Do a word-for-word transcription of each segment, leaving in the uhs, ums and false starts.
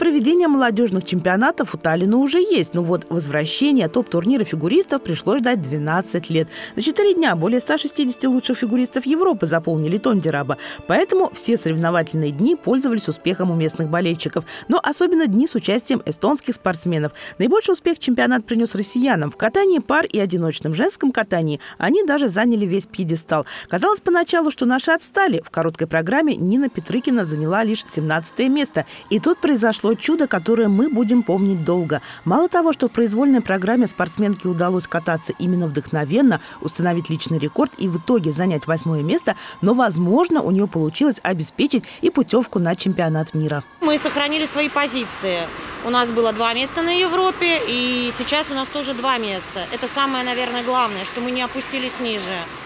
проведение молодежных чемпионатов у Таллина уже есть, но вот возвращение топ-турнира фигуристов пришлось ждать двенадцать лет. За четыре дня более ста шестидесяти лучших фигуристов Европы заполнили Тондираба, поэтому все соревновательные дни пользовались успехом у местных болельщиков, но особенно дни с участием эстонских спортсменов. Наибольший успех чемпионат принес россиянам. В катании пар и одиночном женском катании они даже заняли весь пьедестал. Казалось поначалу, что наши отстали. В короткой программе Нина Петрыкина заняла лишь семнадцатое место. И тут произошло чудо, которое мы будем помнить долго. Мало того, что в произвольной программе спортсменке удалось кататься именно вдохновенно, установить личный рекорд и в итоге занять восьмое место, но, возможно, у нее получилось обеспечить и путевку на чемпионат мира. Мы сохранили свои позиции. У нас было два места на Европе, и сейчас у нас тоже два места. Это самое, наверное, главное, что мы не опустились ниже.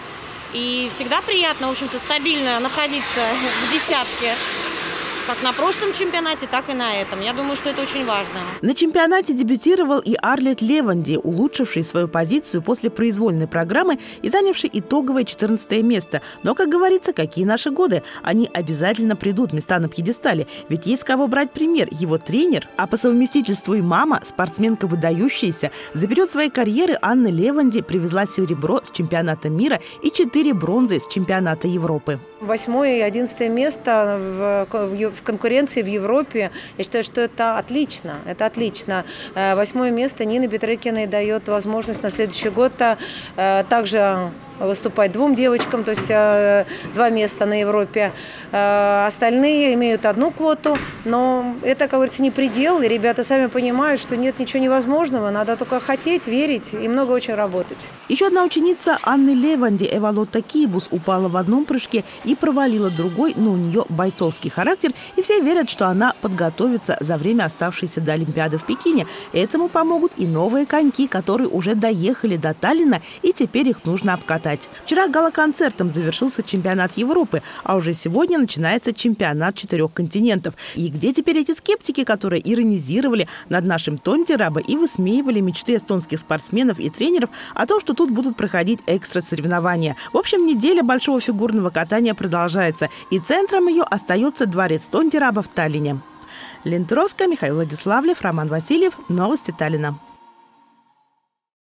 И всегда приятно, в общем-то, стабильно находиться в десятке. Как на прошлом чемпионате, так и на этом. Я думаю, что это очень важно. На чемпионате дебютировал и Арлет Леванди, улучшивший свою позицию после произвольной программы и занявший итоговое четырнадцатое место. Но, как говорится, какие наши годы? Они обязательно придут, места на пьедестале. Ведь есть с кого брать пример. Его тренер, а по совместительству и мама, спортсменка выдающаяся. За период своей карьеры Анна Леванди привезла серебро с чемпионата мира и четыре бронзы с чемпионата Европы. Восьмое и одиннадцатое место в, в в конкуренции в Европе, я считаю, что это отлично. Это отлично. Восьмое место Нины Петрыкиной дает возможность на следующий год также выступать двум девочкам, то есть два места на Европе. Остальные имеют одну квоту, но это, как говорится, не предел, и ребята сами понимают, что нет ничего невозможного, надо только хотеть, верить и много очень работать. Еще одна ученица Анны Леванди, Эвалотта Кибус, упала в одном прыжке и провалила другой, но у нее бойцовский характер, и все верят, что она подготовится за время оставшейся до Олимпиады в Пекине. Этому помогут и новые коньки, которые уже доехали до Таллина, и теперь их нужно обкатать. Вчера гала-концертом завершился чемпионат Европы, а уже сегодня начинается чемпионат четырех континентов. И где теперь эти скептики, которые иронизировали над нашим Тондираба и высмеивали мечты эстонских спортсменов и тренеров о том, что тут будут проходить экстра-соревнования? В общем, неделя большого фигурного катания продолжается, и центром ее остается дворец Тондираба в Таллине. Лена Туровская, Михаил Владиславлев, Роман Васильев. Новости Таллина.